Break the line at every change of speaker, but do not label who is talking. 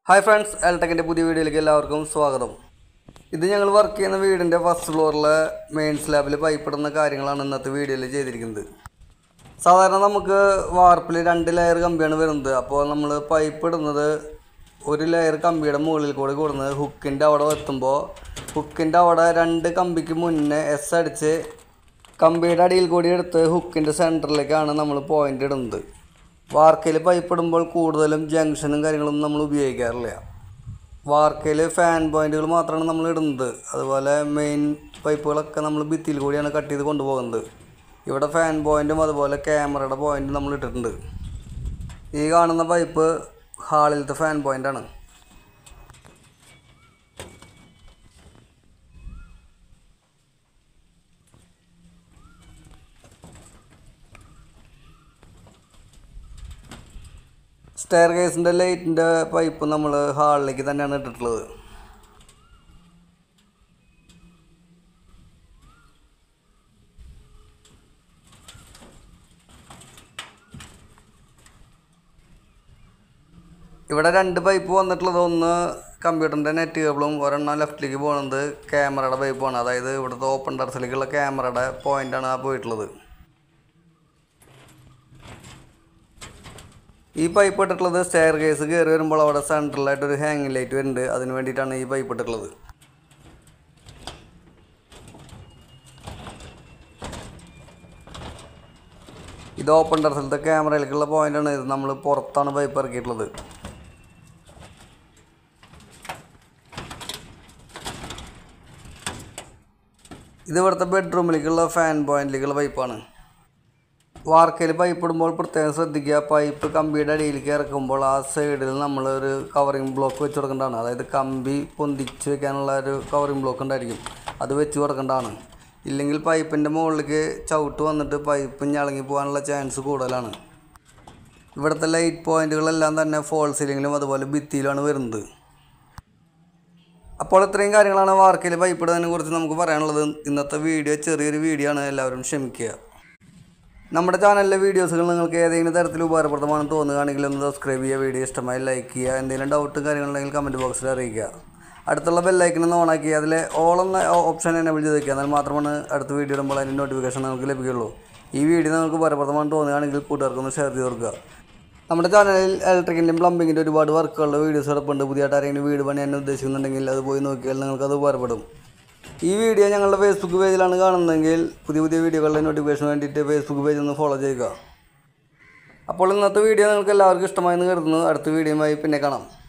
Hi friends, എൽടെക്കിൻ്റെ പുതിയ വീഡിയോയിലേക്ക് എല്ലാവർക്കും സ്വാഗതം. ഇത് ഞങ്ങൾ വർക്ക് ചെയ്യുന്ന വീടിൻ്റെ ഫസ്റ്റ് ഫ്ലോറിലെ മെയിൻ സ്ലാബിൽ പൈപ്പ് ഇടുന്ന കാര്യങ്ങളാണ് ഇന്നത്തെ വീഡിയോയിൽ ചെയ്തിരിക്കുന്നത്. സാധാരണ നമുക്ക് വാർപ്പിൽ 2 ലെയർ കമ്പിയാണ് വരുന്നത്. അപ്പോൾ നമ്മൾ പൈപ്പ് ഇടുന്നത് ഒരു ലെയർ കമ്പിയുടെ മുകളിൽ കൂടി കൊടുക്കുന്നത് ഹുക്കിൻ്റെ അവിടെ എത്തുമ്പോൾ ഹുക്കിൻ്റെ അവിടെ 2 കമ്പിക്ക് മുന്നേ എസ് അടിച്ച് കമ്പിയുടെ അടിയിൽ കൂടി എടുത്ത് ഹുക്കിൻ്റെ സെൻറ്ററിലേക്കാണ് നമ്മൾ പോയിൻ്റ് ഇടുന്നത്. വാർക്കയിൽ പൈപ്പ് ഇടുമ്പോൾ കൂടുതലും ജംഗ്ഷനും കാര്യങ്ങളൊന്നും നമ്മൾ ഉപയോഗിക്കാറില്ല. വാർക്കയിൽ ഫാൻ പോയിൻറ്റുകൾ മാത്രമാണ് നമ്മൾ ഇടുന്നത്. അതുപോലെ മെയിൻ പൈപ്പുകളൊക്കെ നമ്മൾ ഭിത്തിയിൽ കൂടിയാണ് കട്ട് ചെയ്ത് കൊണ്ടുപോകുന്നത്. ഇവിടെ ഫാൻ പോയിൻറ്റും അതുപോലെ ക്യാമറയുടെ പോയിൻറ്റും നമ്മൾ ഇട്ടിട്ടുണ്ട്. ഈ കാണുന്ന പൈപ്പ് ഹാളിലത്തെ ഫാൻ പോയിൻ്റാണ്. സ്റ്റെയർ കേസിൻ്റെ ലൈറ്റിൻ്റെ പൈപ്പ് നമ്മൾ ഹാളിലേക്ക് തന്നെയാണ് ഇട്ടിട്ടുള്ളത്. ഇവിടെ 2 പൈപ്പ് വന്നിട്ടുള്ളത്, ഒന്ന് കമ്പ്യൂട്ടറിൻ്റെ നെറ്റ് കേബിളും ഒരെണ്ണം ലെഫ്റ്റിലേക്ക് പോകുന്നത് ക്യാമറയുടെ പൈപ്പാണ്. അതായത് ഇവിടുത്തെ ഓപ്പൺ ടെറസിലേക്കുള്ള ക്യാമറയുടെ പോയിൻ്റാണ് ആ പോയിട്ടുള്ളത്. ഈ പൈപ്പ് ഇട്ടിട്ടുള്ളത് സ്റ്റെയർ കേസ് കയറി വരുമ്പോൾ അവിടെ സെൻട്രലായിട്ടൊരു ഹാങ്ങിങ് ലൈറ്റ് വരുന്നുണ്ട്. അതിന് വേണ്ടിയിട്ടാണ് ഈ പൈപ്പ് ഇട്ടിട്ടുള്ളത്. ഇത് ഓപ്പൺ ടെറസിലത്തെ ക്യാമറയിലേക്കുള്ള പോയിൻ്റാണ്. ഇത് നമ്മൾ പുറത്താണ് പൈപ്പ് ഇറക്കിയിട്ടുള്ളത്. ഇത് ഇവിടുത്തെ ബെഡ്റൂമിലേക്കുള്ള ഫാൻ പോയിൻറ്റിലേക്കുള്ള പൈപ്പാണ്. വാർക്കയിൽ പൈപ്പ് ഇടുമ്പോൾ പ്രത്യേകം ശ്രദ്ധിക്കുക, പൈപ്പ് കമ്പിയുടെ അടിയിലേക്ക് ഇറക്കുമ്പോൾ ആ സൈഡിൽ നമ്മളൊരു കവറിങ് ബ്ലോക്ക് വെച്ച് കൊടുക്കേണ്ടതാണ്. അതായത് കമ്പി പൊന്തിച്ച് വെക്കാനുള്ള ഒരു കവറിങ് ബ്ലോക്ക് ഉണ്ടായിരിക്കും, അത് വെച്ച് കൊടുക്കേണ്ടതാണ്. ഇല്ലെങ്കിൽ പൈപ്പിൻ്റെ മുകളിലേക്ക് ചവിട്ട് വന്നിട്ട് പൈപ്പ് ഞളങ്ങി പോകാനുള്ള ചാൻസ് കൂടുതലാണ്. ഇവിടുത്തെ ലൈറ്റ് പോയിൻറ്റുകളെല്ലാം തന്നെ ഫോൾ സീലിങ്ങിലും അതുപോലെ ഭിത്തിയിലാണ് വരുന്നത്. അപ്പോൾ ഇത്രയും കാര്യങ്ങളാണ് വാർക്കയിൽ പൈപ്പ് ഇടുന്നതിനെ കുറിച്ച് നമുക്ക് പറയാനുള്ളത്. ഇന്നത്തെ വീഡിയോ ചെറിയൊരു വീഡിയോ ആണ്, എല്ലാവരും ക്ഷമിക്കുക. നമ്മുടെ ചാനലിലെ വീഡിയോസുകൾ നിങ്ങൾക്ക് ഏതെങ്കിലും തരത്തിൽ ഉപകാരപ്രദമാണെന്ന് തോന്നുകയാണെങ്കിൽ ഒന്ന് സബ്സ്ക്രൈബ് ചെയ്യുക, വീഡിയോ ഇഷ്ടമായി ലൈക്ക് ചെയ്യുക, എന്തെങ്കിലും ഡൗട്ടും കാര്യങ്ങളുണ്ടെങ്കിൽ കമൻറ്റ് ബോക്സിൽ അറിയിക്കുക. അടുത്തുള്ള ബെല്ലൈക്കനൊന്ന് ഓണാക്കി അതിൽ ഓൾ എന്ന ഓപ്ഷൻ എനേബിൾ ചെയ്ത് വയ്ക്കുക. എന്നാൽ മാത്രമാണ് അടുത്ത വീഡിയോ ഇടുമ്പോൾ അതിൻ്റെ നോട്ടിഫിക്കേഷൻ നിങ്ങൾക്ക് ലഭിക്കുകയുള്ളൂ. ഈ വീഡിയോ നിങ്ങൾക്ക് ഉപകാരപ്രദമാണെന്ന് തോന്നുകയാണെങ്കിൽ കൂട്ടുകാർക്കൊന്ന് ഷെയർ ചെയ്ത് കൊടുക്കുക. നമ്മുടെ ചാനലിൽ ഇലക്ട്രിക്കിൻ്റെയും പ്ലംബിങ്ങിൻ്റെ ഒരുപാട് വർക്കുകളുടെ വീഡിയോസ് കിടപ്പുണ്ട്. പുതിയതായിട്ട് ആരെങ്കിലും വീട് പണിയാൻ ഉദ്ദേശിക്കുന്നുണ്ടെങ്കിൽ അത് പോയി നോക്കിയാൽ നിങ്ങൾക്കത് ഉപകാരപ്പെടും. ഈ വീഡിയോ ഞങ്ങളുടെ ഫേസ്ബുക്ക് പേജിലാണ് കാണുന്നതെങ്കിൽ പുതിയ വീഡിയോകളുടെ നോട്ടിഫിക്കേഷൻ വേണ്ടിയിട്ട് ഫേസ്ബുക്ക് പേജ് ഒന്ന് ഫോളോ ചെയ്യുക. അപ്പോൾ ഇന്നത്തെ വീഡിയോ നിങ്ങൾക്ക് എല്ലാവർക്കും ഇഷ്ടമായെന്ന് കരുതുന്നു. അടുത്ത വീഡിയോയുമായി പിന്നെ കാണാം.